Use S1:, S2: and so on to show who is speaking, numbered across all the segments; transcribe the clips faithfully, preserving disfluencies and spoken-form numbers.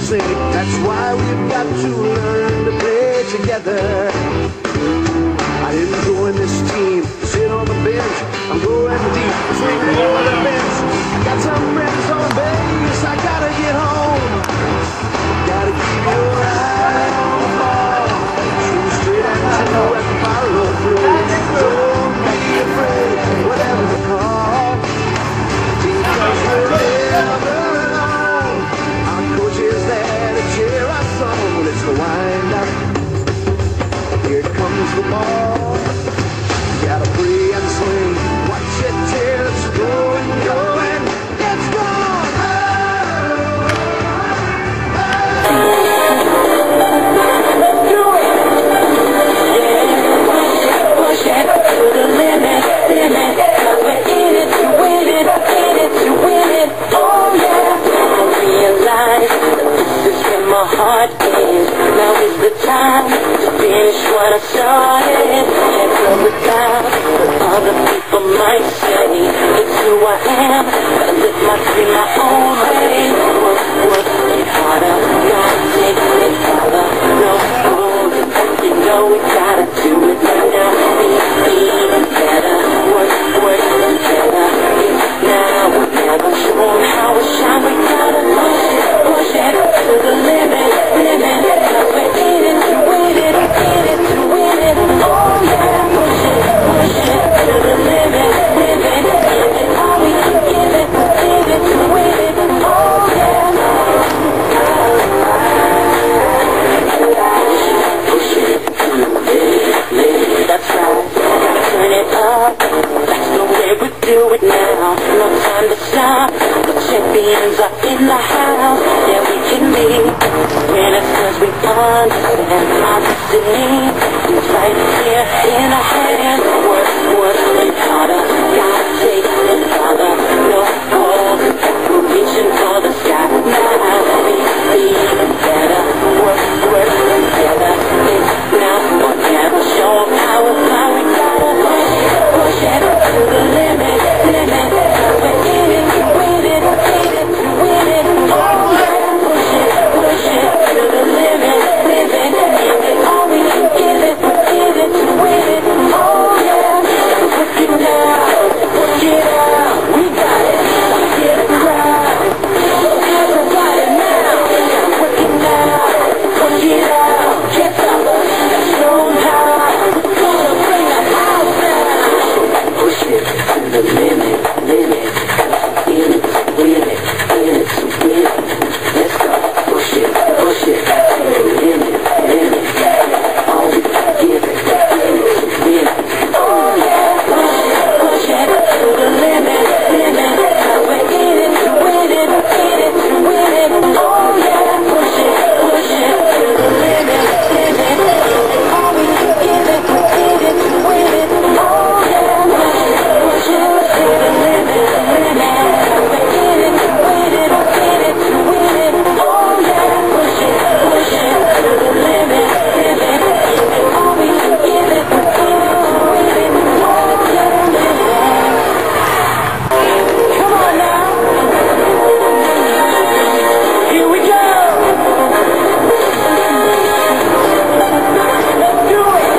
S1: sing. That's why we've got to learn to play together. I didn't join this team, sit on the bench. I'm going deep, swing for the fence. I got some friends on base, I gotta get home. Gotta keep your eye on the ball. Shoot straight at you and follow through. Don't be afraid, whatever the call, because we're never alone. Our coach is there to cheer us on. It's the wind up. Here comes the ball. You gotta free and swing. Watch it till it's going, going. It's gone.
S2: Do it. Yeah, push it, push it to the limit, limit. 'Cause we're in it to win it, in it to win it. Oh yeah. I realize that this is where my heart is. Now is the time to finish what I started. Can't slow it down. What other people might say, it's who I am. Gotta live my dream my own way. Work, work it harder. Gotta take it farther. No holding. You know we gotta do it right now. Be even better. Work, work together. It's now or never. Show 'em how we shine. We gotta push it, push it to the limit, limit. 'Cause we're in it to win it, in it to win it. Oh yeah, push it, push it to the limit, limit. Give it all we can give it, give it to win it. Oh yeah. Push it to the limit, limit. That's right. Gotta turn it up. That's the way we do it now. No time to stop. The champions are in the house. Yeah, we can be winners 'cause we understand our destiny. It's right here in our hands. Work, work it harder. Gotta take it farther. No holding. We're reaching for the sky now. Be even better. Work, work together. It's now or never. Show 'em how it's how we gotta push it, push it to the limit, limit. 'Cause we're in it to win it, in it to win it. Oh yeah, push it, push it to the limit, limit. Give it all we can give it, give it to win it. Oh yeah, work it now, work it out. We got it, let's get a crowd. Everybody now, work it now, work it out. Get up, let's show 'em how. Gonna bring the house down. Push it to the limit, limit. In it to win it, in it to win it. Let's go, push it, push it to the limit, limit. All we can give it, in it to win it. Oh yeah, push it, push it to the limit, limit. 'Cause we're in it to win it, in it to win it. Oh yeah, push it, push it to the limit, limit. All we can give it, in it to win it. Oh yeah, push it, push it to the limit, limit. 'Cause we're in it to win it, in it to win it. Oh yeah, push it, push it to the limit, limit. All we can give it, in it to win it. Oh yeah, come on now. Here we go. Let's do it.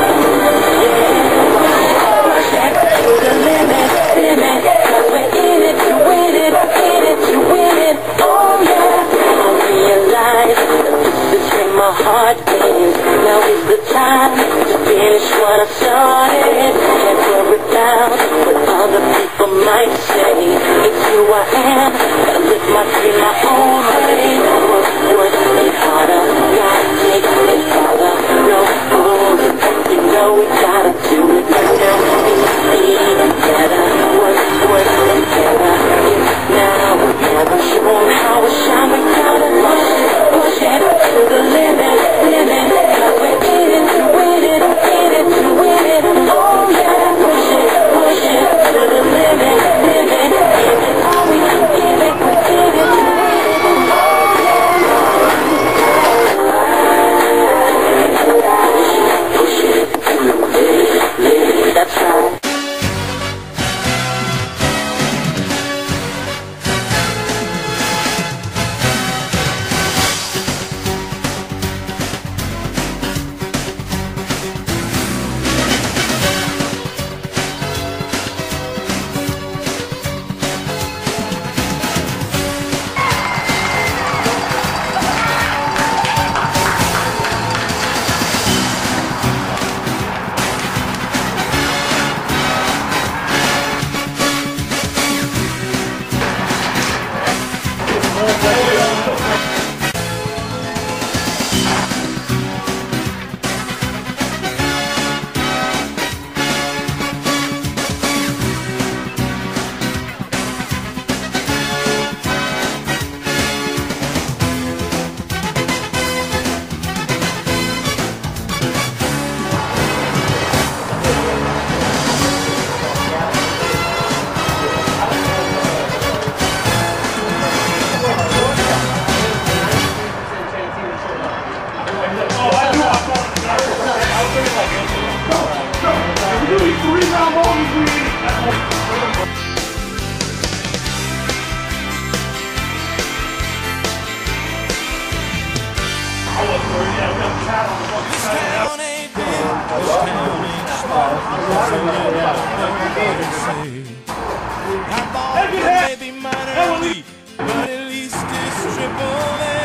S2: Push it to the limit, limit. 'Cause we're in it to win it, in it to win it. Oh yeah. I realize that this is where my heart is. Now is the time to finish what I started. Can't slow it down. What other people might say, it's who I am. Gotta live my dream my own way. Work, work it harder. Gotta take it farther. No holding. You know we gotta do it right now. Be even better. Work, work together. It's now or never. Show 'em how we shine. We gotta push it, push it to the limit, limit. 'Cause we're in it to win it, in it to win it. Oh yeah, push it, push it to the limit, limit. Give it all we can give it, give it to win it.
S3: This town ain't smart, so let everybody say. I bought the baby minor league, but at least it's triple A.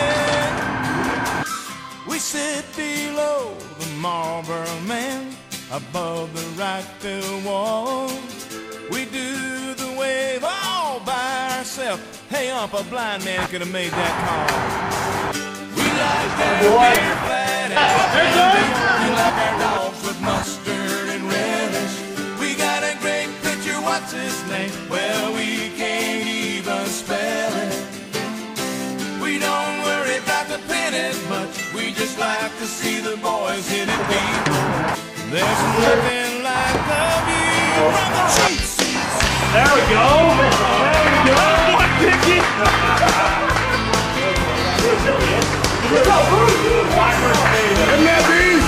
S3: We sit below the Marlboro Man, above the right field wall. We do the wave all by ourselves. Hey, ump, a blind man could have made that call. We like our beer flat out. We like our dogs with mustard and relish. We got a great pitcher, what's his name? Well, we can't even spell it. We don't worry about the pennies much. We just like to see the boys hit it deep. There's nothing like the view from the cheap seats.
S4: There we go. There we go. What, Dickie? Isn't that beast?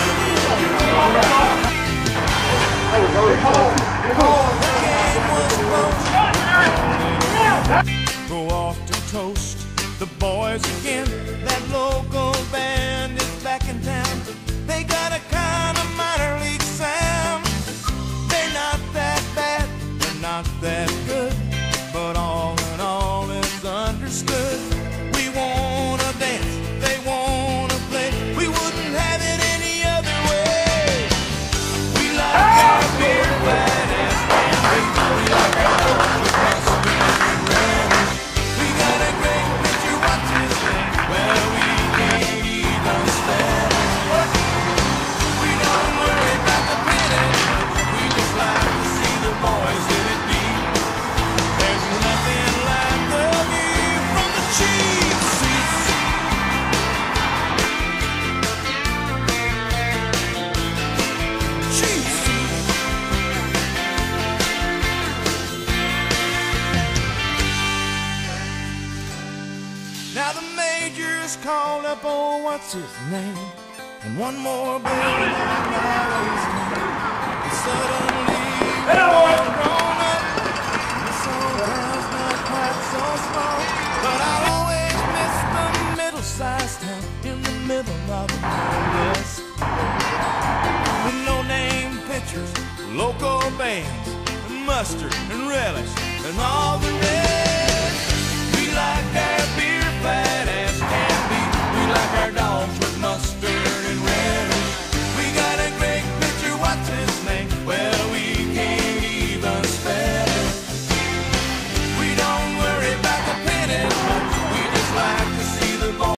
S3: Go off to toast the boys again. That local band is back in town. They got a kind of minor league sound. They're not that bad, they're not that good, but all in all it's understood. We wanna dance, they wanna play. We wouldn't have it any other way. We like our beer flat ass band. We like our dogs with mustard and relish. We got a great picture, what's his name? Well, we can't even spell it. We don't worry about the pennies. We just like to see the boys hit it deep. There's nothing like the view from the cheap seats. Cheap seats. Now the major's called up, oh, what's his name? And one more bill like always. And suddenly we're grown up. This old town's not quite so small, but I'll always miss the middle-sized town in the middle of the Midwest. With no-name pitchers, local bands, and mustard and relish, and all the rest.